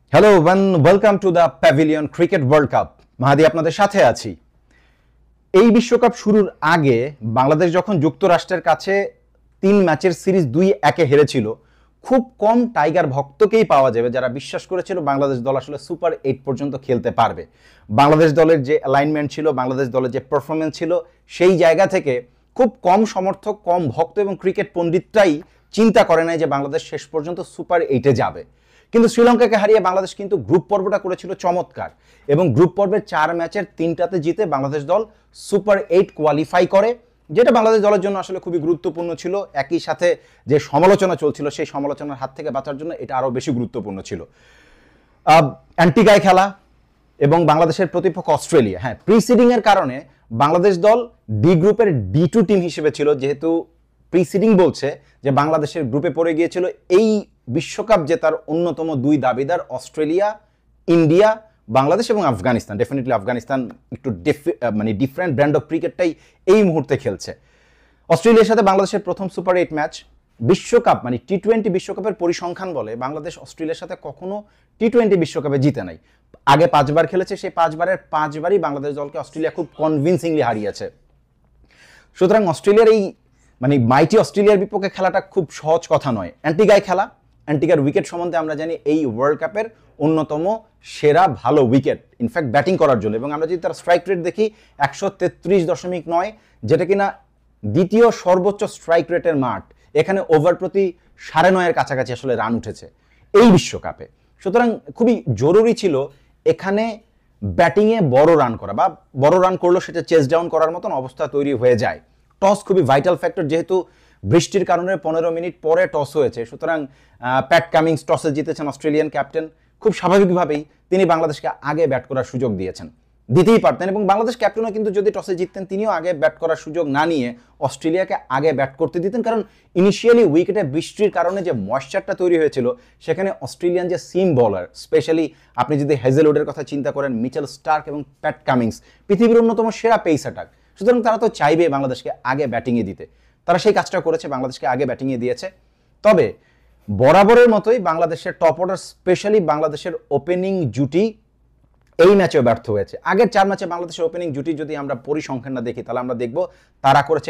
Hello welcome to the pavilion cricket world cup. Mahadi আপনাদের সাথে আছি। এই বিশ্বকাপ শুরুর আগে বাংলাদেশ যখন যুক্তরাষ্ট্রের কাছে 3 ম্যাচের সিরিজ 2-1 হেরেছিল, খুব কম টাইগার ভক্তকেই পাওয়া যাবে যারা বিশ্বাস করেছিল বাংলাদেশ দল আসলে সুপার 8 পর্যন্ত খেলতে পারবে। বাংলাদেশ দলের যে অ্যালাইনমেন্ট ছিল, বাংলাদেশ দলের যে পারফরমেন্স ছিল, সেই জায়গা থেকে খুব কম সমর্থক, কম ভক্ত এবং ক্রিকেট পণ্ডিতরাই চিন্তা করে নাই যে বাংলাদেশ শেষ পর্যন্ত সুপার 8-এ যাবে। কিন্তু শ্রীলঙ্কাকে হারিয়ে বাংলাদেশ কিন্তু গ্রুপ পর্বটা করেছিল চমৎকার, এবং গ্রুপ পর্বের 4 ম্যাচের 3টাতে জিতে বাংলাদেশ দল সুপার 8 কোয়ালিফাই করে, যেটা বাংলাদেশ দলের জন্য আসলে খুবই গুরুত্বপূর্ণ ছিল। একই সাথে যে সমালোচনা চলছিল, সেই সমালোচনার হাত থেকে বাঁচার জন্য এটা আরও বেশি গুরুত্বপূর্ণ ছিল। অ্যান্টিগায় খেলা এবং বাংলাদেশের প্রতিপক্ষ অস্ট্রেলিয়া, হ্যাঁ, প্রিসিডিংয়ের কারণে বাংলাদেশ দল ডি গ্রুপের D2 টিম হিসেবে ছিল, যেহেতু প্রিসিডিং বলছে যে বাংলাদেশের গ্রুপে পড়ে গিয়েছিল এই বিশ্বকাপ জেতার অন্যতম 2 দাবিদার অস্ট্রেলিয়া, ইন্ডিয়া, বাংলাদেশ এবং আফগানিস্তান। ডেফিনেটলি আফগানিস্তান একটু ডিফারেন্ট ব্র্যান্ড অফ ক্রিকেটটাই এই মুহূর্তে খেলছে। অস্ট্রেলিয়ার সাথে বাংলাদেশের প্রথম সুপার 8 ম্যাচ বিশ্বকাপ, T20 বিশ্বকাপের পরিসংখ্যান বলে বাংলাদেশ অস্ট্রেলিয়ার সাথে কখনো T20 বিশ্বকাপে জিতে নাই। আগে 5 বার খেলেছে, সেই 5 বারের 5 বারই বাংলাদেশ দলকে অস্ট্রেলিয়া খুব কনভিনসিংলি হারিয়েছে। সুতরাং অস্ট্রেলিয়ার এই মাইটি অস্ট্রেলিয়ার বিপক্ষে খেলাটা খুব সহজ কথা নয়। অ্যান্টিগায় খেলা, অ্যান্টিগার উইকেট সম্বন্ধে আমরা জানি এই ওয়ার্ল্ড কাপের অন্যতম সেরা ভালো উইকেট, ইনফ্যাক্ট ব্যাটিং করার জন্য। এবং আমরা যদি তার স্ট্রাইক রেট দেখি 133.9, যেটা কিনা দ্বিতীয় সর্বোচ্চ স্ট্রাইক রেটের মাঠ। এখানে ওভার প্রতি 9.5-এর কাছাকাছি আসলে রান উঠেছে এই বিশ্বকাপে। সুতরাং খুবই জরুরি ছিল এখানে ব্যাটিংয়ে বড় রান করা, বা বড় রান করলেও সেটা চেস ডাউন করার মতন অবস্থা তৈরি হয়ে যায়। টস খুবই ভাইটাল ফ্যাক্টর, যেহেতু বৃষ্টির কারণে 15 মিনিট পরে টস হয়েছে। সুতরাং প্যাট কামিংস টসে জিতেছেন, অস্ট্রেলিয়ান ক্যাপ্টেন। খুব স্বাভাবিকভাবেই তিনি বাংলাদেশকে আগে ব্যাট করার সুযোগ দিয়েছেন, দিতেই পারতেন। এবং বাংলাদেশ ক্যাপ্টেনও কিন্তু যদি টসে জিততেন, তিনিও আগে ব্যাট করার সুযোগ না নিয়ে অস্ট্রেলিয়াকে আগে ব্যাট করতে দিতেন। কারণ ইনিশিয়ালি উইকেটে বৃষ্টির কারণে যে ময়েশ্চারটা তৈরি হয়েছিল, সেখানে অস্ট্রেলিয়ান যে সিম বোলার, স্পেশালি আপনি যদি হেজেলউডের কথা চিন্তা করেন, মিচেল স্টার্ক এবং প্যাট কামিংস পৃথিবীর অন্যতম সেরা পেস অ্যাটাক। সুতরাং তারা তো চাইবে বাংলাদেশকে আগে ব্যাটিংয়ে দিতে, তারা সেই কাজটা করেছে, বাংলাদেশকে আগে ব্যাটিংয়ে দিয়েছে। তবে বরাবরের মতোই বাংলাদেশের টপ অর্ডার, স্পেশালি বাংলাদেশের ওপেনিং জুটি এই ম্যাচেও ব্যর্থ হয়েছে। আগের 4 ম্যাচে বাংলাদেশের ওপেনিং জুটি যদি আমরা পরিসংখ্যানটা দেখি, তাহলে আমরা দেখব তারা করেছে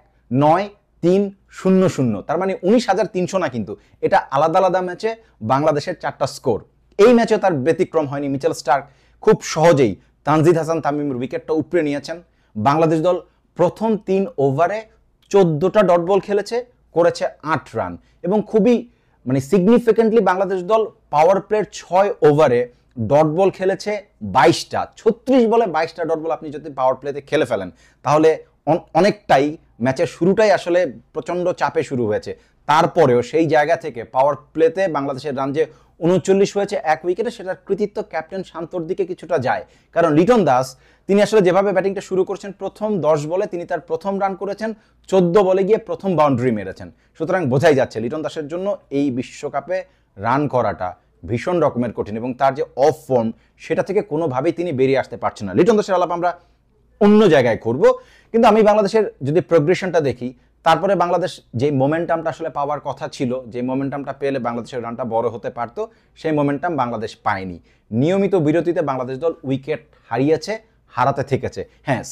1-9-3-0-0, তার 19,300 না, কিন্তু এটা আলাদা আলাদা ম্যাচে বাংলাদেশের 4টা স্কোর। এই ম্যাচেও তার ব্যতিক্রম হয়নি। মিচেল স্টার্ক খুব সহজেই তানজিদ হাসান তামিমের উইকেটটা উপড়ে নিয়েছেন। বাংলাদেশ দল প্রথম 3 ওভারে 14টা ডট বল খেলেছে, করেছে 8 রান। এবং খুবই সিগনিফিকেন্টলি বাংলাদেশ দল পাওয়ার প্লের 6 ওভারে ডট বল খেলেছে 22টা। 36 বলে 22টা ডট বল আপনি যদি পাওয়ার প্লেতে খেলে ফেলেন, তাহলে অনেকটাই ম্যাচের শুরুটাই আসলে প্রচণ্ড চাপে শুরু হয়েছে। তারপরেও সেই জায়গা থেকে পাওয়ার প্লেতে বাংলাদেশের রান যে 39 হয়েছে 1 উইকেটে, সেটার কৃতিত্ব ক্যাপ্টেন শান্তর দিকে কিছুটা যায়। কারণ লিটন দাস তিনি আসলে যেভাবে ব্যাটিংটা শুরু করছেন, প্রথম 10 বলে তিনি তার প্রথম রান করেছেন, 14 বলে গিয়ে প্রথম বাউন্ডারি মেরেছেন। সুতরাং বোঝাই যাচ্ছে লিটন দাসের জন্য এই বিশ্বকাপে রান করাটা ভীষণ রকমের কঠিন, এবং তার যে অফ ফর্ম, সেটা থেকে কোনোভাবেই তিনি বেরিয়ে আসতে পারছেন না। লিটন দাসের আলাপ আমরা অন্য জায়গায় করব। কিন্তু আমি বাংলাদেশের যদি প্রোগ্রেশনটা দেখি, তারপরে বাংলাদেশ যে মোমেন্টামটা আসলে পাওয়ার কথা ছিল, যে মোমেন্টামটা পেলে বাংলাদেশের রানটা বড় হতে পারত, সেই মোমেন্টাম বাংলাদেশ পায়নি। নিয়মিত বিরতিতে বাংলাদেশ দল উইকেট হারিয়েছে, হারাতে থেকেছে। হ্যাঁ,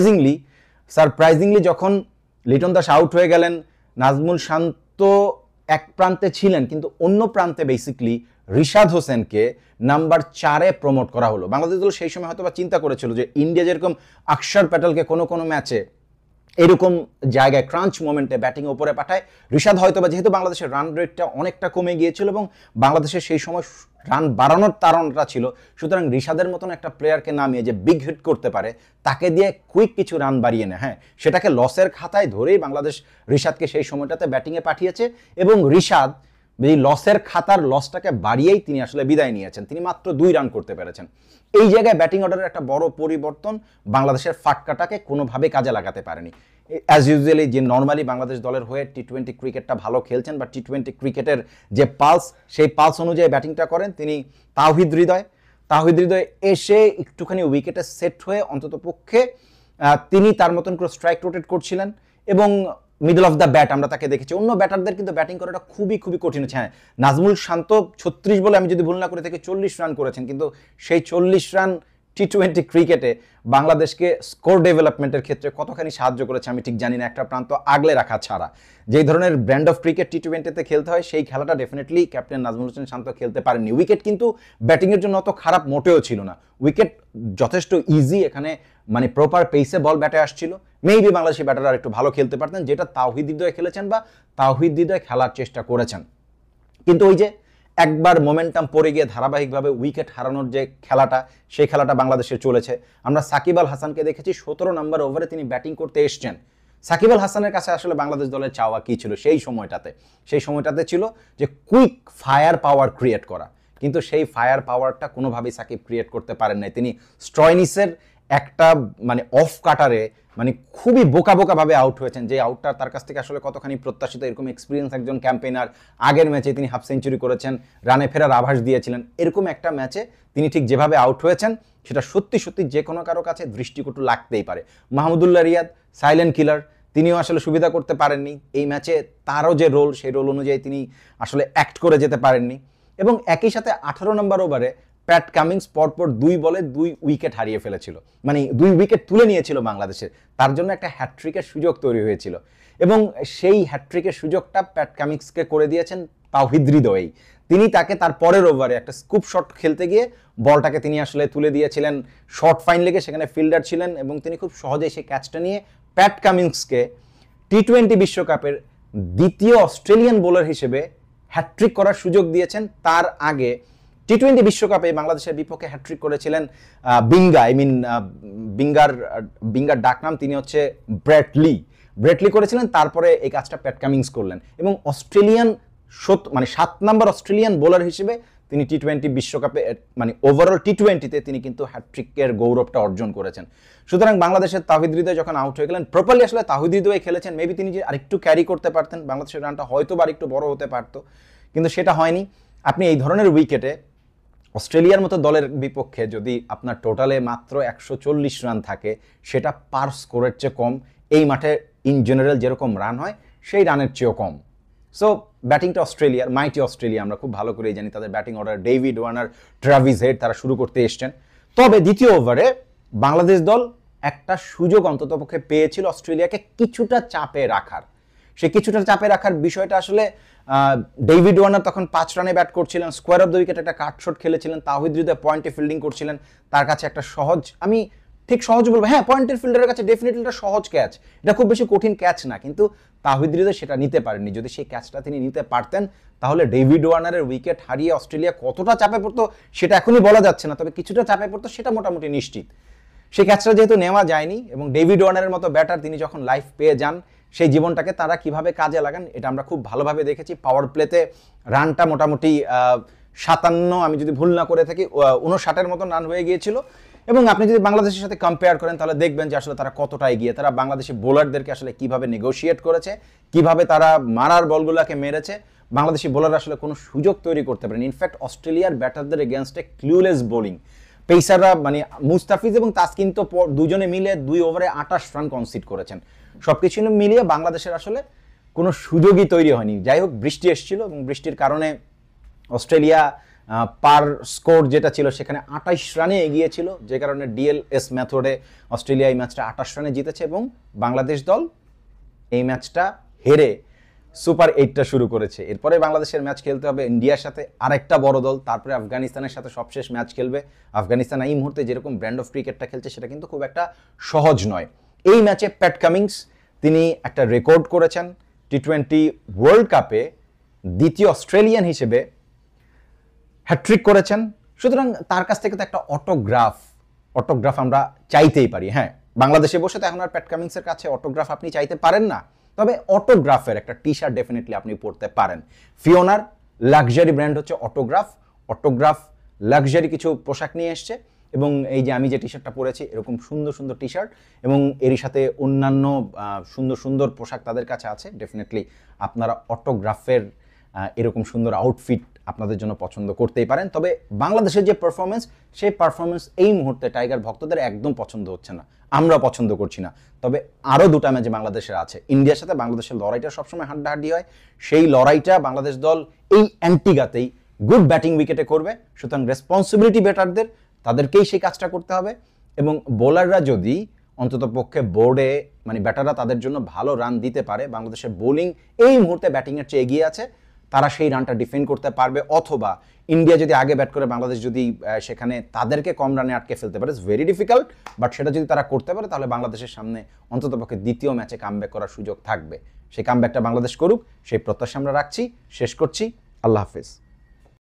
সারপ্রাইজিংলি যখন লিটন দাস আউট হয়ে গেলেন, নাজমুল শান্ত এক প্রান্তে ছিলেন, কিন্তু অন্য প্রান্তে বেসিক্যালি রিশাদ হোসেনকে নাম্বার 4-এ প্রমোট করা হলো। বাংলাদেশ দল সেই সময় হয়তো বা চিন্তা করেছিল যে ইন্ডিয়া যেরকম আকসার প্যাটেলকে কোনো কোনো ম্যাচে এরকম জায়গায় ক্রাঞ্চ মোমেন্টে ব্যাটিং ওপরে পাঠায়, রিশাদ হয়তোবা, যেহেতু বাংলাদেশের রান রেটটা অনেকটা কমে গিয়েছিল এবং বাংলাদেশের সেই সময় রান বাড়ানোর তাড়নাটা ছিল, সুতরাং রিশাদের মতন একটা প্লেয়ারকে নামিয়ে যে বিগ হিট করতে পারে, তাকে দিয়ে কুইক কিছু রান বাড়িয়ে নেয়, হ্যাঁ, সেটাকে লসের খাতায় ধরেই বাংলাদেশ রিশাদকে সেই সময়টাতে ব্যাটিংয়ে পাঠিয়েছে। এবং রিশাদ এই লসের খাতার লসটাকে বাড়িয়েই তিনি আসলে বিদায় নিয়েছেন। তিনি মাত্র 2 রান করতে পেরেছেন। এই জায়গায় ব্যাটিং অর্ডারের একটা বড় পরিবর্তন বাংলাদেশের ফাটকাটাকে কোনোভাবে কাজে লাগাতে পারেনি। অ্যাজ ইউজুয়ালি যে নর্মালি বাংলাদেশ দলের হয়ে T20 ক্রিকেটটা ভালো খেলছেন, বা T20 ক্রিকেটের যে পালস, সেই পালস অনুযায়ী ব্যাটিংটা করেন তিনি তাওহিদ হৃদয় এসে একটুখানি উইকেটে সেট হয়ে অন্তত পক্ষে তিনি তার মতন করে স্ট্রাইক রোটেট করছিলেন। এবং মিডল অফ দ্য ব্যাট আমরা তাকে দেখেছি। অন্য ব্যাটারদের কিন্তু ব্যাটিং করাটা খুবই খুবই কঠিন হচ্ছে। হ্যাঁ, নাজমুল শান্ত 36 বলে আমি যদি ভুল না করে থেকে 40 রান করেছেন, কিন্তু সেই 40 রান টি-20 ক্রিকেটে বাংলাদেশকে স্কোর ডেভেলপমেন্টের ক্ষেত্রে কতখানি সাহায্য করেছে আমি ঠিক জানি না, একটা প্রান্ত আগলে রাখা ছাড়া। যেই ধরনের ব্র্যান্ড অফ ক্রিকেট টি-20তে খেলতে হয় সেই খেলাটা ডেফিনেটলি ক্যাপ্টেন নাজমুল হোসেন শান্ত খেলতে পারেননি। উইকেট কিন্তু ব্যাটিংয়ের জন্য অত খারাপ মোটেও ছিল না, উইকেট যথেষ্ট ইজি, এখানে মানে প্রপার পেসে বল ব্যাটে আসছিল। মেবি বাংলাদেশি ব্যাটাররা আর একটু ভালো খেলতে পারতেন, যেটা তাওহিদ হৃদয় খেলেছেন বা তাওহিদ হৃদয় খেলার চেষ্টা করেছেন। কিন্তু ওই যে একবার মোমেন্টাম পড়ে গিয়ে ধারাবাহিকভাবে উইকেট হারানোর যে খেলাটা, সেই খেলাটা বাংলাদেশে চলেছে। আমরা সাকিব আল হাসানকে দেখেছি 17 নম্বর ওভারে তিনি ব্যাটিং করতে এসছেন। সাকিব আল হাসানের কাছে আসলে বাংলাদেশ দলের চাওয়া কি ছিল সেই সময়টাতে? সেই সময়টাতে ছিল যে কুইক ফায়ার পাওয়ার ক্রিয়েট করা, কিন্তু সেই ফায়ার পাওয়ারটা কোনোভাবেই সাকিব ক্রিয়েট করতে পারেন নাই। তিনি স্ট্রয়নিসের একটা মানে অফ কাটারে মানে খুবই বোকা বোকা ভাবে আউট হয়েছেন, যে আউটটা তার কাছ থেকে আসলে কতখানি প্রত্যাশিত। এরকম এক্সপিরিয়েন্স একজন ক্যাম্পেইনার, আগের ম্যাচে তিনি হাফ সেঞ্চুরি করেছেন, রানে ফেরার আভাস দিয়েছিলেন, এরকম একটা ম্যাচে তিনি ঠিক যেভাবে আউট হয়েছেন সেটা সত্যি সত্যি যে কোনো কারো কাছে দৃষ্টিকটু লাগতেই পারে। মাহমুদুল্লাহ রিয়াদ সাইলেন্ট কিলার, তিনিও আসলে সুবিধা করতে পারেননি এই ম্যাচে। তারও যে রোল, সেই রোল অনুযায়ী তিনি আসলে অ্যাক্ট করে যেতে পারেননি। এবং একই সাথে 18 নম্বর ওভারে প্যাট কামিংস পরপর 2 বলে 2 উইকেট হারিয়ে ফেলেছিল, মানে 2 উইকেট তুলে নিয়েছিল বাংলাদেশের। তার জন্য একটা হ্যাটট্রিকের সুযোগ তৈরি হয়েছিল, এবং সেই হ্যাটট্রিকের সুযোগটা প্যাট কামিংসকে করে দিয়েছেন তাওহিদ হৃদয়ই। তিনি তাকে তার পরের ওভারে একটা স্কুপ শট খেলতে গিয়ে বলটাকে তিনি আসলে তুলে দিয়েছিলেন শর্ট ফাইন লেগে, সেখানে ফিল্ডার ছিলেন, এবং তিনি খুব সহজেই সেই ক্যাচটা নিয়ে প্যাট কামিংসকে টি-20 বিশ্বকাপের দ্বিতীয় অস্ট্রেলিয়ান বোলার হিসেবে হ্যাটট্রিক করার সুযোগ দিয়েছেন। তার আগে টি-20 বিশ্বকাপে বাংলাদেশের বিপক্ষে হ্যাটট্রিক করেছিলেন বিঙ্গা, বিঙ্গার ডাকনাম তিনি হচ্ছে ব্রেটলি করেছিলেন। তারপরে এই কাজটা প্যাট কামিংস করলেন, এবং অস্ট্রেলিয়ান মানে 7 নম্বর অস্ট্রেলিয়ান বোলার হিসেবে তিনি টি-20 বিশ্বকাপে মানে ওভারঅল টি-20তে তিনি কিন্তু হ্যাটট্রিকের গৌরবটা অর্জন করেছেন। সুতরাং বাংলাদেশের তাওহিদ হৃদয় যখন আউট হয়ে গেলেন, প্রপারলি আসলে তাওহিদ হৃদয় খেলেছেন, মেবি তিনি যে আরেকটু ক্যারি করতে পারতেন, বাংলাদেশের রানটা হয়তো বা আরেকটু বড় হতে পারতো, কিন্তু সেটা হয়নি। আপনি এই ধরনের উইকেটে অস্ট্রেলিয়ার মতো দলের বিপক্ষে যদি আপনার টোটালে মাত্র 140 রান থাকে, সেটা পার স্কোরের চেয়ে কম। এই মাঠে ইন জেনারেল যেরকম রান হয় সেই রানের চেয়েও কম। সো ব্যাটিংটা অস্ট্রেলিয়ার, মাইটি অস্ট্রেলিয়া, আমরা খুব ভালো করেই জানি তাদের batting order David Warner, Travis Head, তারা শুরু করতে এসছেন। তবে দ্বিতীয় ওভারে বাংলাদেশ দল একটা সুযোগ অন্ততপক্ষে পেয়েছিল অস্ট্রেলিয়াকে কিছুটা চাপে রাখার। সে কিছুটা চাপে রাখার বিষয়টা আসলে ডেভিড ওয়ার্নার তখন 5 রানে ব্যাট করছিলেন, স্কোয়ার অফ দ্য উইকেট একটা কাট শট খেলেছিলেন, তাওহিদ হৃদয় পয়েন্টে ফিল্ডিং করছিলেন। তার কাছে একটা সহজ, আমি ঠিক সহজ বলবো, হ্যাঁ পয়েন্টের ফিল্ডারের কাছে ডেফিনেটলি একটা সহজ ক্যাচ, এটা খুব বেশি কঠিন ক্যাচ না, কিন্তু তাওহিদ হৃদয় সেটা নিতে পারেননি। যদি সেই ক্যাচটা তিনি নিতে পারতেন, তাহলে ডেভিড ওয়ার্নারের উইকেট হারিয়ে অস্ট্রেলিয়া কতটা চাপে পড়তো সেটা এখনই বলা যাচ্ছে না, তবে কিছুটা চাপে পড়তো সেটা মোটামুটি নিশ্চিত। সেই ক্যাচটা যেহেতু নেওয়া যায়নি, এবং ডেভিড ওয়ার্নারের মতো ব্যাটার তিনি যখন লাইফ পেয়ে যান, সেই জীবনটাকে তারা কিভাবে কাজে লাগান এটা আমরা খুব ভালোভাবে দেখেছি। পাওয়ার প্লেতে রানটা মোটামুটি 57, আমি যদি ভুল না করে থাকি 59-এর মতন রান হয়ে গিয়েছিল। এবং আপনি যদি বাংলাদেশের সাথে কম্পেয়ার করেন তাহলে দেখবেন যে আসলে তারা কতটা এগিয়ে। তারা বাংলাদেশি বোলারদেরকে আসলে কিভাবে নেগোশিয়েট করেছে, কিভাবে তারা মারার বলগুলোকে মেরেছে। বাংলাদেশি বোলার আসলে কোনো সুযোগ তৈরি করতে পারেন। ইনফ্যাক্ট অস্ট্রেলিয়ার ব্যাটারদের এগেনস্টে ক্লুলেস বোলিং, পেসাররা মানে মুস্তাফিজ এবং তাসকিন তো দুজনে মিলে 2 ওভারে 28 রান কনসিড করেছেন। সবকিছু মিলিয়ে বাংলাদেশের আসলে কোনো সুযোগই তৈরি হয়নি। যাই হোক, বৃষ্টি এসেছিল, এবং বৃষ্টির কারণে অস্ট্রেলিয়া পার স্কোর যেটা ছিল সেখানে 28 রানে এগিয়েছিল, যে কারণে ডিএলএস মেথডে অস্ট্রেলিয়া এই ম্যাচটা 28 রানে জিতেছে, এবং বাংলাদেশ দল এই ম্যাচটা হেরে সুপার 8টা শুরু করেছে। এরপরে বাংলাদেশের ম্যাচ খেলতে হবে ইন্ডিয়ার সাথে, আরেকটা বড় দল, তারপরে আফগানিস্তানের সাথে সবশেষ ম্যাচ খেলবে। আফগানিস্তান এই মুহূর্তে যেরকম ব্র্যান্ড অফ ক্রিকেটটা খেলছে সেটা কিন্তু খুব একটা সহজ নয়। এই ম্যাচে প্যাট কামিংস তিনি একটা রেকর্ড করেছেন, টি-20 ওয়ার্ল্ড কাপে দ্বিতীয় অস্ট্রেলিয়ান হিসেবে হ্যাটট্রিক করেছেন। সুতরাং তার কাছ থেকে তো একটা অটোগ্রাফ আমরা চাইতেই পারি। হ্যাঁ, বাংলাদেশে বসে তো এখন আর প্যাট কামিংসের কাছে অটোগ্রাফ আপনি চাইতে পারেন না, তবে অটোগ্রাফের একটা টি-শার্ট ডেফিনেটলি আপনি পরতে পারেন। ফিওনার লাক্সারি ব্র্যান্ড হচ্ছে অটোগ্রাফ লাক্সারি কিছু পোশাক নিয়ে এসছে, এবং এই যে আমি যে টি-শার্টটা পরেছি এরকম সুন্দর সুন্দর টি-শার্ট, এবং এরই সাথে অন্যান্য সুন্দর সুন্দর পোশাক তাদের কাছে আছে। ডেফিনেটলি আপনারা অটোগ্রাফের এরকম সুন্দর আউটফিট আপনাদের জন্য পছন্দ করতেই পারেন। তবে বাংলাদেশের যে পারফরমেন্স, সেই পারফরমেন্স এই মুহূর্তে টাইগার ভক্তদের একদম পছন্দ হচ্ছে না, আমরা পছন্দ করছি না। তবে আরও দুটা ম্যাচ বাংলাদেশের আছে। ইন্ডিয়ার সাথে বাংলাদেশের লড়াইটা সবসময় হাড্ডাহাড্ডি হয়, সেই লড়াইটা বাংলাদেশ দল এই অ্যান্টিগাতেই গুড ব্যাটিং উইকেটে করবে। সুতরাং রেসপন্সিবিলিটি ব্যাটারদের, তাদেরকেই সেই কাজটা করতে হবে। এবং বোলাররা যদি অন্তত পক্ষে বোর্ডে মানে ব্যাটাররা তাদের জন্য ভালো রান দিতে পারে, বাংলাদেশের বোলিং এই মুহূর্তে ব্যাটিংয়ের চেয়ে এগিয়ে আছে, তারা সেই রানটা ডিফেন্ড করতে পারবে। অথবা ইন্ডিয়া যদি আগে ব্যাট করে বাংলাদেশ যদি সেখানে তাদেরকে কম রানে আটকে ফেলতে পারে, ইটস ভেরি ডিফিকাল্ট, বাট সেটা যদি তারা করতে পারে তাহলে বাংলাদেশের সামনে অন্ততপক্ষে দ্বিতীয় ম্যাচে কামব্যাক করার সুযোগ থাকবে। সেই কামব্যাকটা বাংলাদেশ করুক, সেই প্রত্যাশা আমরা রাখছি। শেষ করছি, আল্লাহ হাফেজ।